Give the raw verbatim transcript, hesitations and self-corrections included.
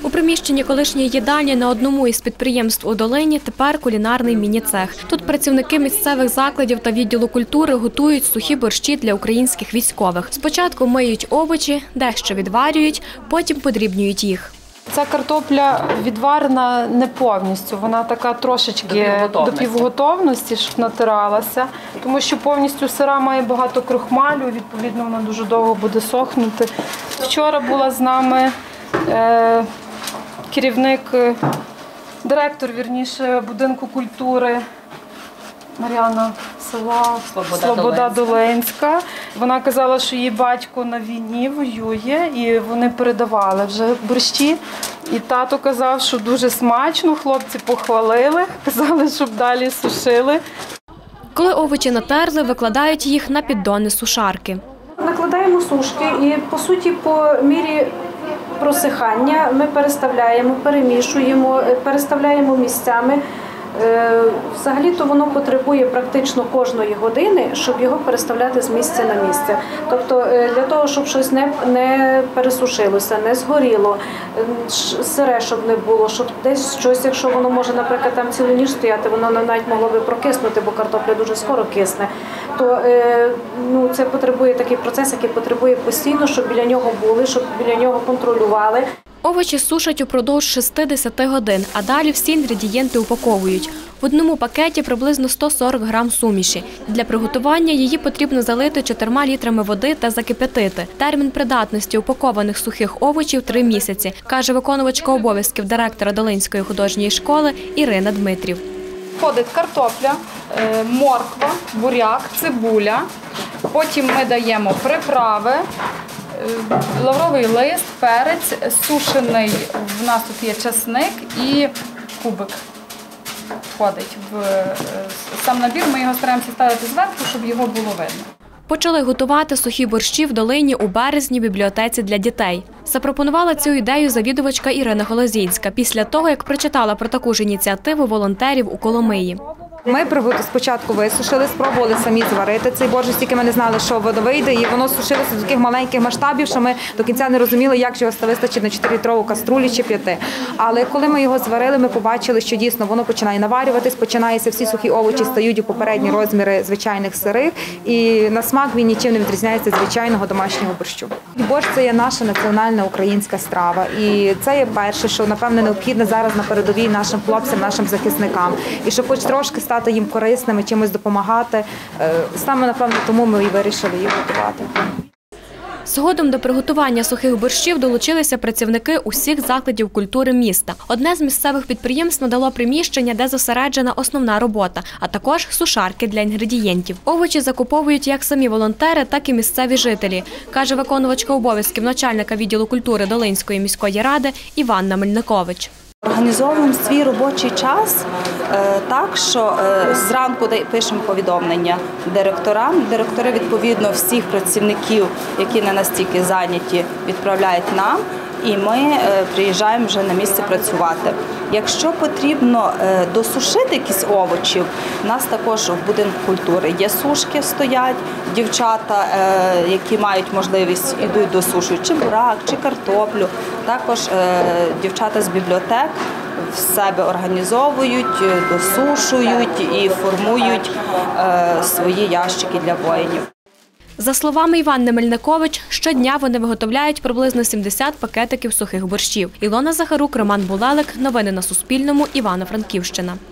У приміщенні колишньої їдальні на одному із підприємств у Долині тепер кулінарний міні-цех. Тут працівники місцевих закладів та відділу культури готують сухі борщі для українських військових. Спочатку миють овочі, дещо відварюють, потім подрібнюють їх. Ця картопля відварена не повністю, вона така трошечки до півготовності, щоб натиралася, тому що повністю сира має багато крохмалю, відповідно вона дуже довго буде сохнути. Вчора була з нами е, керівник, директор, вірніше, будинку культури Мар'яна села Свобода, Свобода Долинська. Вона казала, що її батько на війні воює і вони передавали вже борщі. І тато казав, що дуже смачно, хлопці похвалили, казали, щоб далі сушили. Коли овочі натерли, викладають їх на піддони сушарки. Накладаємо сушки і, по суті, по мірі просихання ми переставляємо, перемішуємо, переставляємо місцями. Взагалі-то воно потребує практично кожної години, щоб його переставляти з місця на місце. Тобто для того, щоб щось не, не пересушилося, не згоріло, сире, щоб не було, щоб десь щось, якщо воно може, наприклад, там цілу ніч стояти, воно навіть могло би прокиснути, бо картопля дуже скоро кисне, то ну, це потребує такий процес, який потребує постійно, щоб біля нього були, щоб біля нього контролювали. Овочі сушать упродовж шістдесят годин, а далі всі інгредієнти упаковують. В одному пакеті приблизно сто сорок грам суміші. Для приготування її потрібно залити чотирма літрами води та закип'ятити. Термін придатності упакованих сухих овочів – три місяці, каже виконувачка обов'язків директора Долинської художньої школи Ірина Дмитрів. Входить картопля, морква, буряк, цибуля, потім ми даємо приправи, лавровий лист, перець, сушений, в нас тут є часник і кубик входить в сам набір. Ми його стараємося ставити зверху, щоб його було видно. Почали готувати сухі борщі в Долині у березні в бібліотеці для дітей. Запропонувала цю ідею завідувачка Ірина Голозінська після того, як прочитала про таку ж ініціативу волонтерів у Коломиї. Ми спочатку висушили, спробували самі зварити цей борщ, тільки ми не знали, що воно вийде, і воно сушилося до таких маленьких масштабів, що ми до кінця не розуміли, як його вистачить на чотирилітрову каструлі чи п'яти. Але коли ми його зварили, ми побачили, що дійсно воно починає наварюватись, починається, всі сухі овочі стають у попередні розміри звичайних сирих, і на смак він нічим не відрізняється від звичайного домашнього борщу. Борщ – це є наша національна українська страва, і це є перше, що, напевне, необхідно зараз на передовій нашим хлопцям, нашим захисникам. І щоб хоч трошки стати їм корисними, чимось допомагати. Саме, напевно, тому ми і вирішили їх готувати. Згодом до приготування сухих борщів долучилися працівники усіх закладів культури міста. Одне з місцевих підприємств надало приміщення, де зосереджена основна робота, а також сушарки для інгредієнтів. Овочі закуповують як самі волонтери, так і місцеві жителі, каже виконувачка обов'язків начальника відділу культури Долинської міської ради Іванна Мельникович. Організовуємо свій робочий час так, що зранку пишемо повідомлення директорам. Директори, відповідно, всіх працівників, які не настільки зайняті, відправляють нам, і ми приїжджаємо вже на місце працювати. Якщо потрібно досушити якісь овочі, у нас також в будинку культури є сушки, стоять, дівчата, які мають можливість, йдуть досушують чи бурак, чи картоплю. Також дівчата з бібліотек в себе організовують, досушують і формують свої ящики для воїнів. За словами Іванни Мельникович, щодня вони виготовляють приблизно сімдесят пакетиків сухих борщів. Ілона Захарук, Роман Булелик. Новини на Суспільному. Івано-Франківщина.